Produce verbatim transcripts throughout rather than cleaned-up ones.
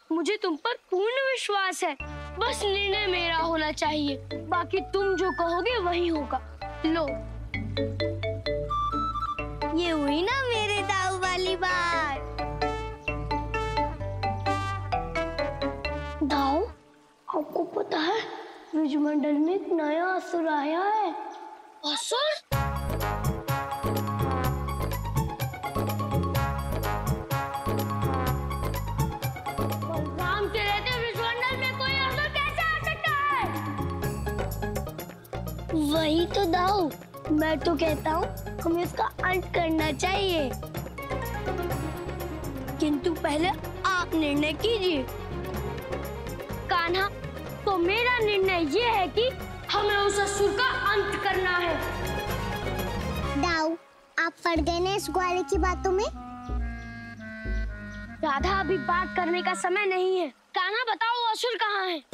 मुझे तुम पर पूर्ण विश्वास है। बस निर्णय मेरा होना चाहिए, बाकी तुम जो कहोगे वही होगा। लो, ये हुई ना मेरे दाऊ वाली बात। दाऊ, आपको पता है ब्रजमंडल में एक नया असुर आया है। असुर? बलराम के रहते ब्रजमंडल में कोई असुर कैसे आ सकता है? वही तो दाऊ, मैं तो कहता हूँ हमें इसका अंत करना चाहिए, किंतु पहले आप निर्णय कीजिए। कान्हा, तो मेरा निर्णय ये है कि हमें उस असुर का अंत करना है। दाऊ, आप पड़ गए ना इस ग्वाले की बातों में। राधा, अभी बात करने का समय नहीं है। कान्हा, बताओ असुर कहाँ है?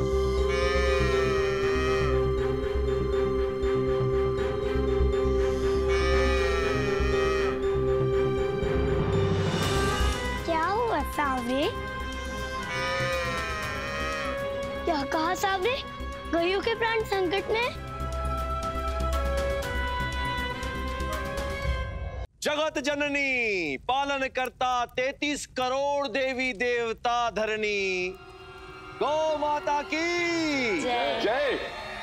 क्या हुआ सावरे? क्या कहा सावरे? गैयों के प्राण संकट में? जगत जननी पालन करता तैतीस करोड़ देवी देवता धरनी, गौ माता की जय। जय।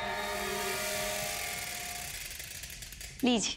लीजिए।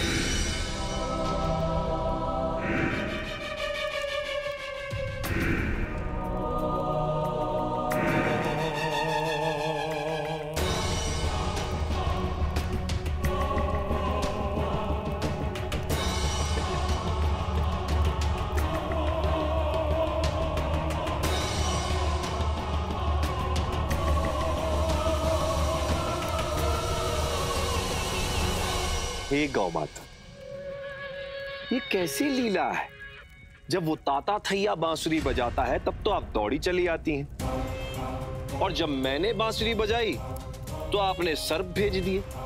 हे गौ माता, ये कैसी लीला है? जब वो ताता थैया बांसुरी बजाता है तब तो आप दौड़ी चली आती हैं, और जब मैंने बांसुरी बजाई तो आपने सर्प भेज दिए।